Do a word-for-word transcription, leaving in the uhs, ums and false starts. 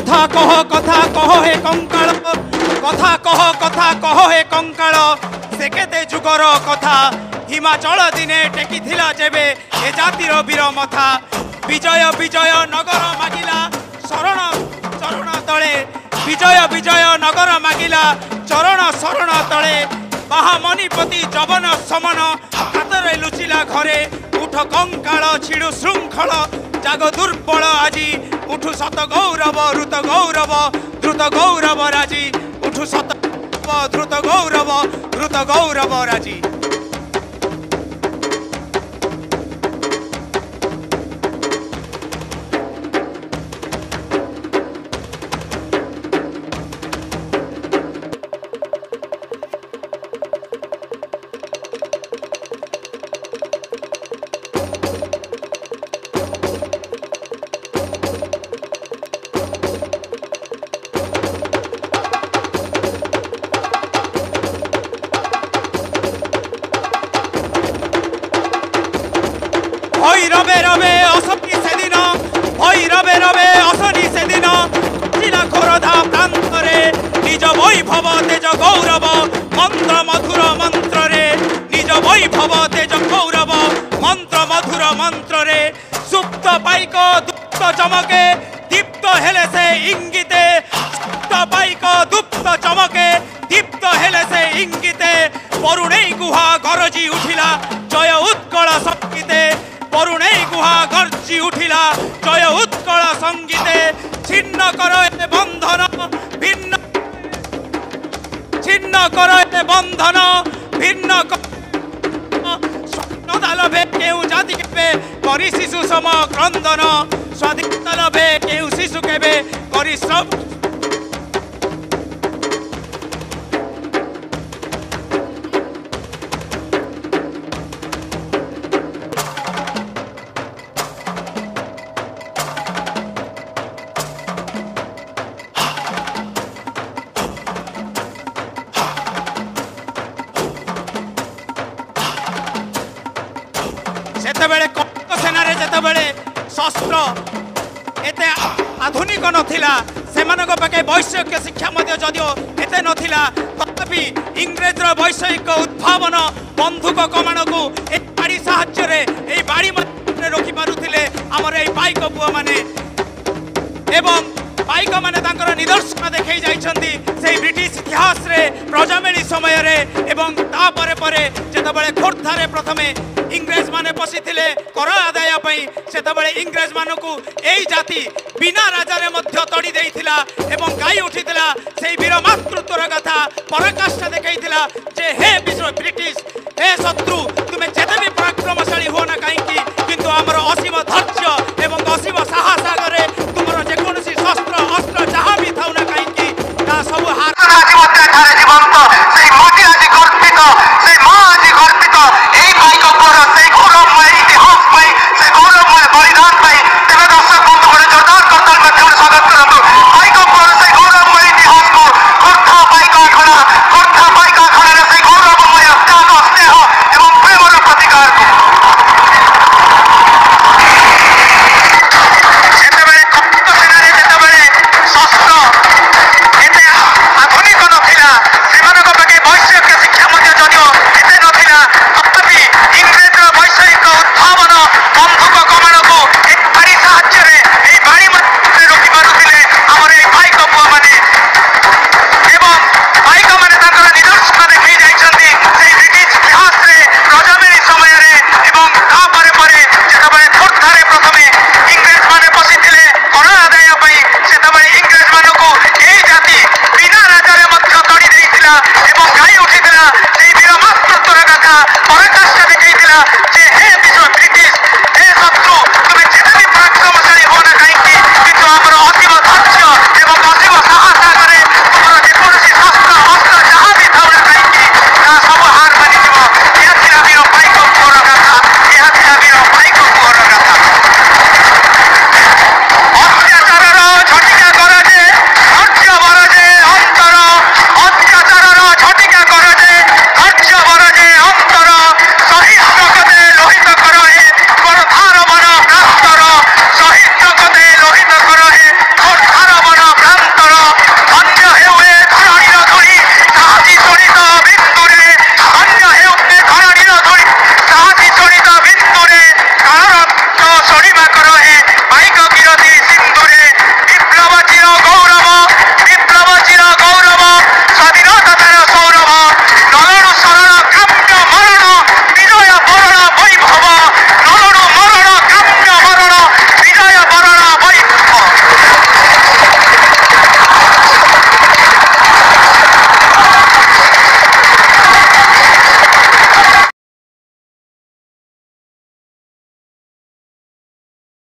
कथा कह कथा कह हे कंकाल कथा कह कथा कह हे कंकाल से केते जुगर कथा हिमाचल दिने टेकी थिला जेबे ए जातिर वीर मथा विजय विजय नगर मागिला शरण चरण तले विजय विजय नगर मागिला चरण शरण तले महामणिपति जवन समन हातरे लुचिला घरे उठ कंकाल छिड़ु श्रृंखल जाग दुर्बल आजी उठु सत गौरव द्रुत गौरव द्रुत गौरव राजी उठु सत द्रुत गौरव द्रुत गौरव राजी। रवे रवे असनी से दिन भई रवे रवे असनी से दिन जिला खोरधा प्रांतरे निज वैभव तेज गौरव मंत्र मधुर मंत्र रे निज वैभव तेज गौरव मंत्र मधुर मंत्र रे सुप्त पाइक दुप्त चमके दीप्त हेले से इंगिते सुप्त पाइक दुप्त चमके दीप्त हेले से इंगिते परुणे गुहा गरजी उठिला जय उत्कल संगीते परुणे गुहा गर्जी उठिला जय उत्कल संगीते छिन्न कर बंधन भिन्न छिन्न कर बंधन भिन्न स्वाधीनता लभे केउ जाति केबे करी शिशु सम क्रंदन स्वाधीनता लभे केउ शिशु केबे करी सब सेतेबेले कनक सेनारे जेतेबेले शस्त्र एते आधुनिक नथिला सेमानक पाखे वैषयिक शिक्षा मध्य जदिओ एते नथिला तथापि इंग्रेजर वैषयिक उद्भावन बंधुक कमान को ए बाड़ी साहाय्य रे ए बाड़ी मध्ये रखि पारुथिले हमर ए पाइक पुआ माने एवं पाइक माने तांकर निदर्शन देखै जाइछन्ती से ब्रिटिश इतिहास रे प्रजामेली समय रे एवं ता परे परे जेतेबेले खोर्धारे प्रथमे इंग्रेज माने पशिथिले कर आदाय पई सेतेबेले इंग्रेज मानकु एई जाति बिना राजारे मध्य तड़ी देइथिला एवं गाई उठिथिला सेई वीर मातृत्वर कथा पराकाष्ठा देखैथिला जे हे विश्व ब्रिटिश हे शत्रु तुमे जेते भी पराक्रमशाली हो ना काईकी किंतु हमर असीम धैर्य एवं असीम साहस आगरे तुमर जे कोनसी शस्त्र अस्त्र जहां भी थाउ ना काईकी ता सब हार आदि मध्य ठारे जीवंत सेई मोटी आदि गर्पित सेई मां आदि गर्पित एई पाइक पर सेई गौरवमय इतिहास पाई सेई गौरवमय बलिदान पाई तेरे दर्शक बंधु बड़े जोरदार करताल माध्यम स्वागत करंतु पाइक पर सेई गौरवमय इतिहास को खोर्धा पाइक अखाड़ा खोर्धा पाइक अखाड़ा सेई गौरवमय त्याग स्नेह एवं प्रेमर प्रतिकार को सेतेबेले कनक सेनारे जेतेबेले शस्त्र एते आधुनिक नथिला सेमानक पाखे वैषयिक शिक्षा मध्य जदिओ एते नथिला तथापि इंग्रेजर वैषयिक उद्भावन बंधुक कमान को ए बाड़ी साहाय्य रे ए बाड़ी मध्ये रखि पारुथिले हमर ए पाइक पुआ माने एवं पाइक माने तांकर निदर्शन देखै जाइछन्ती से ब्रिटिश इतिहास रे प्रजामेली समय रे एवं ता परे परे जेतेबेले खोर्धारे प्रथमे इंग्रेज माने पशिथिले कर आदाय पई सेतेबेले इंग्रेज मानकु एई जाति बिना राजारे मध्य तड़ी देइथिला एवं गाई उठिथिला सेई वीर मातृत्वर कथा पराकाष्ठा